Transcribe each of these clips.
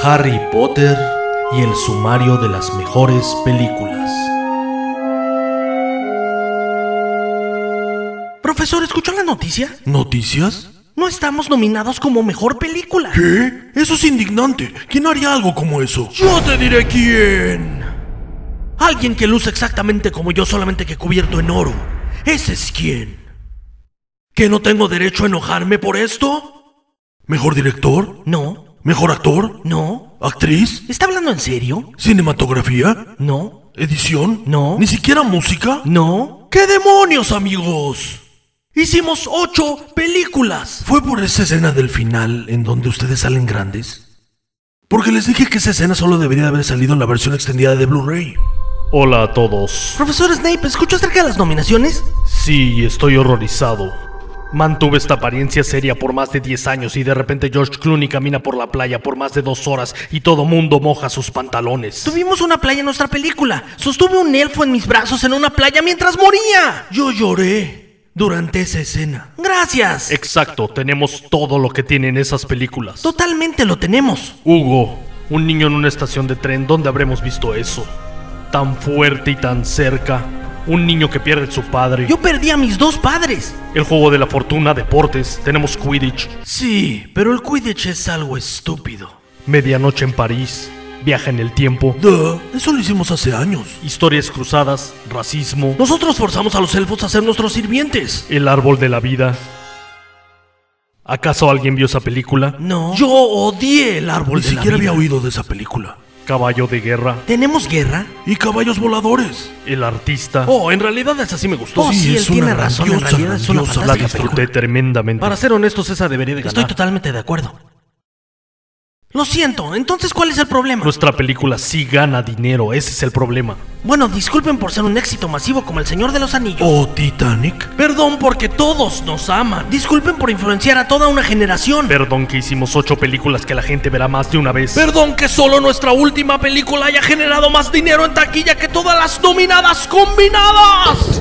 Harry Potter y el sumario de las mejores películas. Profesor, ¿escuchó la noticia? ¿Noticias? No estamos nominados como mejor película. ¿Qué? Eso es indignante. ¿Quién haría algo como eso? Yo te diré quién. Alguien que luce exactamente como yo, solamente que cubierto en oro. Ese es quién. ¿Que no tengo derecho a enojarme por esto? ¿Mejor director? No. ¿Mejor actor? No. ¿Actriz? ¿Está hablando en serio? ¿Cinematografía? No. ¿Edición? No. ¿Ni siquiera música? No. ¿Qué demonios, amigos? Hicimos 8 películas. ¿Fue por esa escena del final en donde ustedes salen grandes? Porque les dije que esa escena solo debería haber salido en la versión extendida de Blu-ray. Hola a todos. Profesor Snape, ¿escuchó acerca de las nominaciones? Sí, estoy horrorizado. Mantuve esta apariencia seria por más de 10 años y de repente George Clooney camina por la playa por más de 2 horas y todo mundo moja sus pantalones. Tuvimos una playa en nuestra película. Sostuve un elfo en mis brazos en una playa mientras moría. Yo lloré durante esa escena. Gracias. Exacto, tenemos todo lo que tienen esas películas. Totalmente lo tenemos. Hugo, un niño en una estación de tren, ¿dónde habremos visto eso? Tan fuerte y tan cerca. Un niño que pierde a su padre. Yo perdí a mis 2 padres. El juego de la fortuna, deportes, tenemos Quidditch. Sí, pero el Quidditch es algo estúpido. Medianoche en París, viaje en el tiempo, Eso lo hicimos hace años. historias cruzadas, racismo, Nosotros forzamos a los elfos a ser nuestros sirvientes. el árbol de la vida. ¿Acaso alguien vio esa película? No. Yo odié el árbol Ni de la siquiera vida. había oído de esa película. Caballo de guerra, ¿Tenemos guerra? Y caballos voladores. el artista. Oh, en realidad esa sí me gustó. Oh, sí, él es tiene una razón. En grandiosa, realidad es una grandiosa La fantástica disfruté película. tremendamente. Para ser honestos, esa debería de ganar. ganar. Estoy totalmente de acuerdo. Lo siento, entonces ¿cuál es el problema? Nuestra película sí gana dinero, ese es el problema. Bueno, disculpen por ser un éxito masivo como El Señor de los Anillos. ¿O Titanic? Perdón porque todos nos aman. Disculpen por influenciar a toda una generación. Perdón que hicimos 8 películas que la gente verá más de una vez. Perdón que solo nuestra última película haya generado más dinero en taquilla que todas las nominadas combinadas.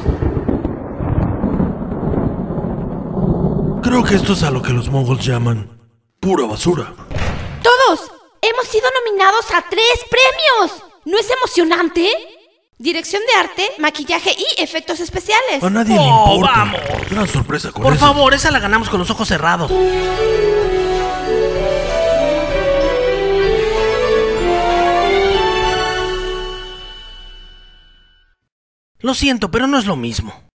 Creo que esto es a lo que los mongols llaman pura basura. ¡Todos! ¡Hemos sido nominados a 3 premios! ¿No es emocionante? Dirección de arte, maquillaje y efectos especiales. A nadie le Oh, importa. vamos. Gran sorpresa con Por eso. favor, esa la ganamos con los ojos cerrados. Lo siento, pero no es lo mismo.